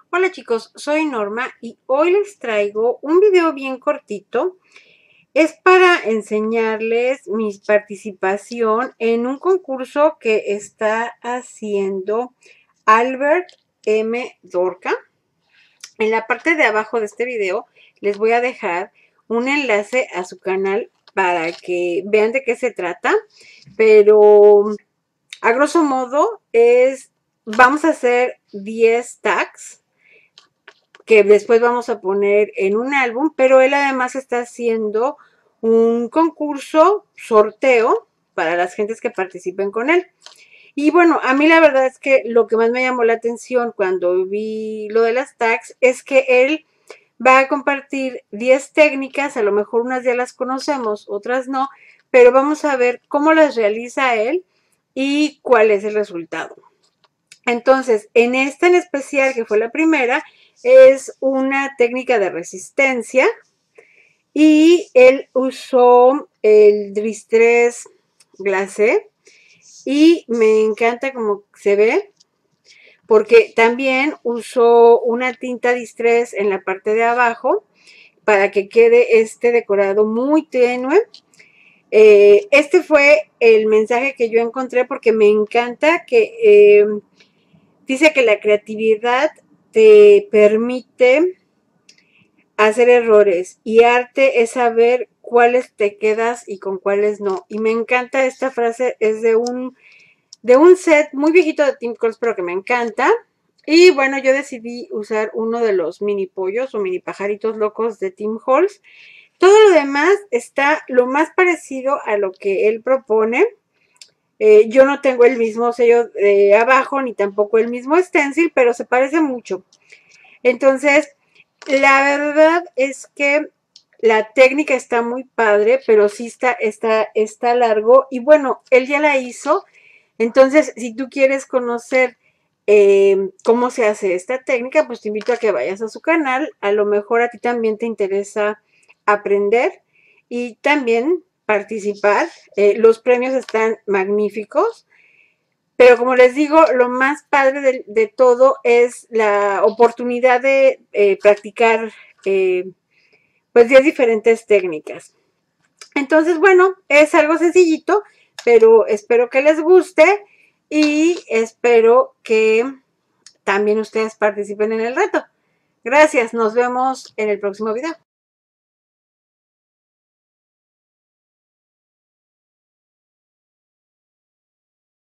Hola chicos, soy Norma y hoy les traigo un video bien cortito. Es para enseñarles mi participación en un concurso que está haciendo Albert M. Dorca. En la parte de abajo de este video les voy a dejar un enlace a su canal para que vean de qué se trata, pero a grosso modo vamos a hacer 10 tags que después vamos a poner en un álbum, pero él además está haciendo un concurso, sorteo, para las gentes que participen con él. Y bueno, a mí la verdad es que lo que más me llamó la atención cuando vi lo de las tags es que él va a compartir 10 técnicas, a lo mejor unas ya las conocemos, otras no, pero vamos a ver cómo las realiza él y cuál es el resultado. Entonces, en esta en especial, que fue la primera, es una técnica de resistencia y él usó el Distress Glacé y me encanta cómo se ve porque también usó una tinta Distress en la parte de abajo para que quede este decorado muy tenue. Este fue el mensaje que yo encontré porque me encanta que dice que la creatividad te permite hacer errores y arte es saber cuáles te quedas y con cuáles no. Y me encanta esta frase, es de un set muy viejito de Tim Holtz, pero que me encanta. Y bueno, yo decidí usar uno de los mini pollos o mini pajaritos locos de Tim Holtz. Todo lo demás está lo más parecido a lo que él propone. Yo no tengo el mismo sello de abajo ni tampoco el mismo stencil, pero se parece mucho. Entonces, la verdad es que la técnica está muy padre, pero sí está largo. Y bueno, él ya la hizo. Entonces, si tú quieres conocer cómo se hace esta técnica, pues te invito a que vayas a su canal. A lo mejor a ti también te interesa aprender y también participar. Los premios están magníficos. Pero como les digo, lo más padre de todo es la oportunidad de practicar pues 10 diferentes técnicas. Entonces, bueno, es algo sencillito, pero espero que les guste y espero que también ustedes participen en el reto. Gracias, nos vemos en el próximo video.